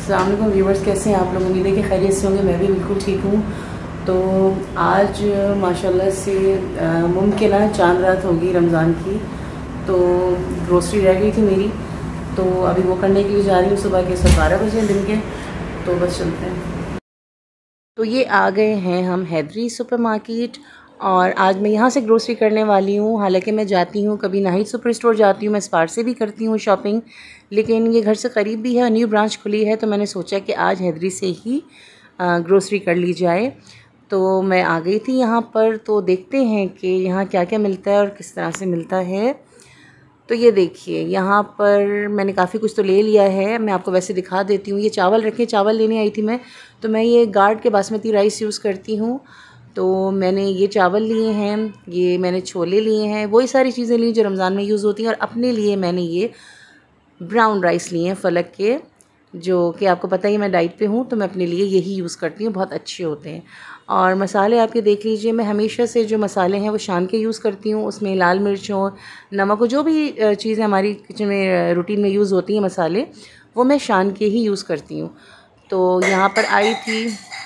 अस्सलाम वालेकुम व्यूवर्स, कैसे हैं आप लोग। उम्मीद है कि खैरियत से होंगे। मैं भी बिल्कुल ठीक हूँ। तो आज माशाल्लाह से मुमकिन है चांद रात होगी रमज़ान की। तो ग्रोसरी रह गई थी मेरी, तो अभी वो करने के लिए जा रही हूँ। सुबह के 12 बजे दिन के, तो बस चलते हैं। तो ये आ गए हैं हम हैदरी सुपरमार्केट, और आज मैं यहाँ से ग्रोसरी करने वाली हूँ। हालांकि मैं जाती हूँ कभी नाहिद सुपर स्टोर जाती हूँ, मैं स्पार से भी करती हूँ शॉपिंग, लेकिन ये घर से करीब भी है, न्यू ब्रांच खुली है, तो मैंने सोचा कि आज हैदरी से ही ग्रोसरी कर ली जाए। तो मैं आ गई थी यहाँ पर, तो देखते हैं कि यहाँ क्या क्या मिलता है और किस तरह से मिलता है। तो ये देखिए, यहाँ पर मैंने काफ़ी कुछ तो ले लिया है, मैं आपको वैसे दिखा देती हूँ। ये चावल रखे, चावल लेने आई थी मैं, तो मैं ये गार्ड के बासमती राइस यूज़ करती हूँ, तो मैंने ये चावल लिए हैं, ये मैंने छोले लिए हैं, वही सारी चीज़ें ली जो रमज़ान में यूज़ होती हैं। और अपने लिए मैंने ये ब्राउन राइस लिए हैं फलक के, जो कि आपको पता ही मैं डाइट पे हूँ, तो मैं अपने लिए यही यूज़ करती हूँ, बहुत अच्छे होते हैं। और मसाले आप ये देख लीजिए, मैं हमेशा से जो मसाले हैं वो शान के यूज़ करती हूँ, उसमें लाल मिर्च हो, नमक हो, जो भी चीज़ें हमारी किचन में रूटीन में यूज़ होती हैं मसाले, वो मैं शान के ही यूज़ करती हूँ। तो यहाँ पर आई थी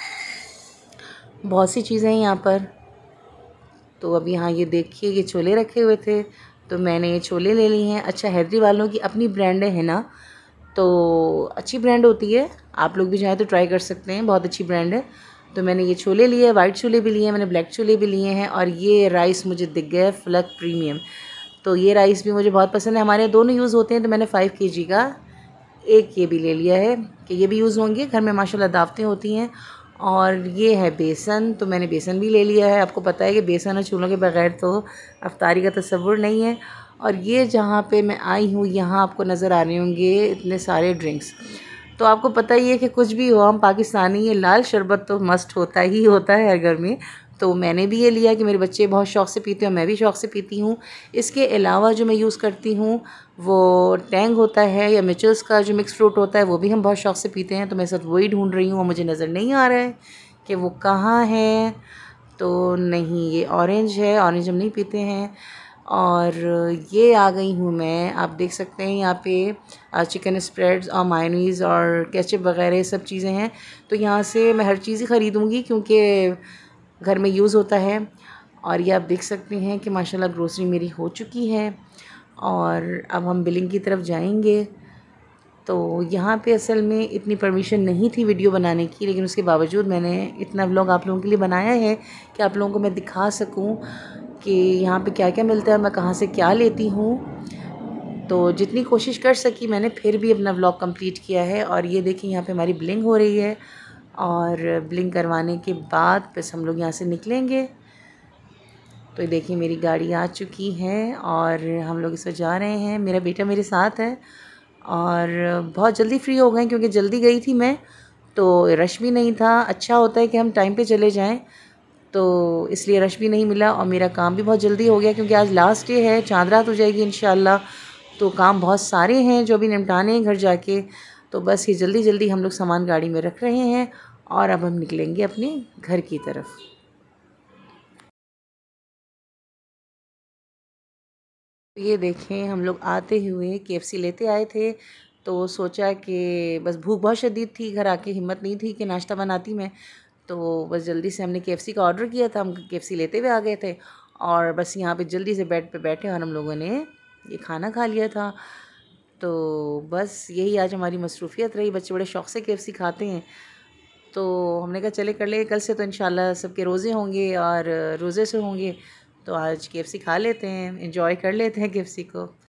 बहुत सी चीज़ें हैं यहाँ पर। तो अब यहाँ ये देखिए, ये छोले रखे हुए थे, तो मैंने ये छोले ले लिए हैं। अच्छा, हैदरी वालों की अपनी ब्रांड है ना, तो अच्छी ब्रांड होती है, आप लोग भी चाहें तो ट्राई कर सकते हैं, बहुत अच्छी ब्रांड है। तो मैंने ये छोले लिए, वाइट छोले भी लिए हैं, मैंने ब्लैक छोले भी लिए हैं, और ये राइस मुझे दिख गया फलक प्रीमियम। तो ये राइस भी मुझे बहुत पसंद है, हमारे दोनों यूज़ होते हैं, तो मैंने 5 kg का एक ये भी ले लिया है कि ये भी यूज़ होंगे, घर में माशाल्लाह दावतें होती हैं। और ये है बेसन, तो मैंने बेसन भी ले लिया है। आपको पता है कि बेसन और चूल्हों के बगैर तो अफ्तारी का तसव्वुर नहीं है। और ये जहाँ पे मैं आई हूँ, यहाँ आपको नज़र आ रहे होंगे इतने सारे ड्रिंक्स। तो आपको पता ही है कि कुछ भी हो, हम पाकिस्तानी, ये लाल शरबत तो मस्ट होता ही होता है हर घर में। तो मैंने भी ये लिया कि मेरे बच्चे बहुत शौक़ से पीते हैं, मैं भी शौक़ से पीती हूँ। इसके अलावा जो मैं यूज़ करती हूँ वो टैंग होता है, या मिचल्स का जो मिक्स फ्रूट होता है, वो भी हम बहुत शौक़ से पीते हैं। तो मैं सब वही ढूंढ रही हूँ, और मुझे नज़र नहीं आ रहा है कि वो कहाँ है। तो नहीं, ये ऑरेंज है, ऑरेंज हम नहीं पीते हैं। और ये आ गई हूँ मैं, आप देख सकते हैं यहाँ पे चिकन स्प्रेड्स और मायोनीज़ और केचप वगैरह सब चीज़ें हैं। तो यहाँ से मैं हर चीज़ ही ख़रीदूँगी, क्योंकि घर में यूज़ होता है। और ये आप देख सकते हैं कि माशाल्लाह ग्रोसरी मेरी हो चुकी है, और अब हम बिलिंग की तरफ जाएंगे। तो यहाँ पे असल में इतनी परमिशन नहीं थी वीडियो बनाने की, लेकिन उसके बावजूद मैंने इतना व्लॉग आप लोगों के लिए बनाया है कि आप लोगों को मैं दिखा सकूं कि यहाँ पे क्या क्या मिलता है, मैं कहाँ से क्या लेती हूँ। तो जितनी कोशिश कर सकी मैंने, फिर भी अपना व्लॉग कंप्लीट किया है। और ये देखिए, यहाँ पे हमारी बिलिंग हो रही है, और बिलिंग करवाने के बाद बस हम लोग यहाँ से निकलेंगे। तो ये देखिए, मेरी गाड़ी आ चुकी है और हम लोग इस पर जा रहे हैं। मेरा बेटा मेरे साथ है, और बहुत जल्दी फ्री हो गए, क्योंकि जल्दी गई थी मैं, तो रश भी नहीं था। अच्छा होता है कि हम टाइम पे चले जाएं, तो इसलिए रश भी नहीं मिला, और मेरा काम भी बहुत जल्दी हो गया, क्योंकि आज लास्ट डे है, चांद रात हो जाएगी इंशाल्लाह। तो काम बहुत सारे हैं जो अभी निपटाने हैं घर जाके। तो बस ये जल्दी जल्दी हम लोग सामान गाड़ी में रख रहे हैं, और अब हम निकलेंगे अपने घर की तरफ। ये देखें, हम लोग आते हुए KFC लेते आए थे, तो सोचा कि बस भूख बहुत शदीद थी, घर आके हिम्मत नहीं थी कि नाश्ता बनाती मैं, तो बस जल्दी से हमने KFC का ऑर्डर किया था। हम KFC लेते हुए आ गए थे, और बस यहाँ पे जल्दी से बेड पे बैठे और हम लोगों ने ये खाना खा लिया था। तो बस यही आज हमारी मसरूफ़ियत रही। बच्चे बड़े शौक़ से KFC खाते हैं, तो हमने कहा चले कर ले, कल से तो इंशाल्लाह सबके रोज़े होंगे और रोज़े से होंगे, तो आज KFC खा लेते हैं, एंजॉय कर लेते हैं KFC को।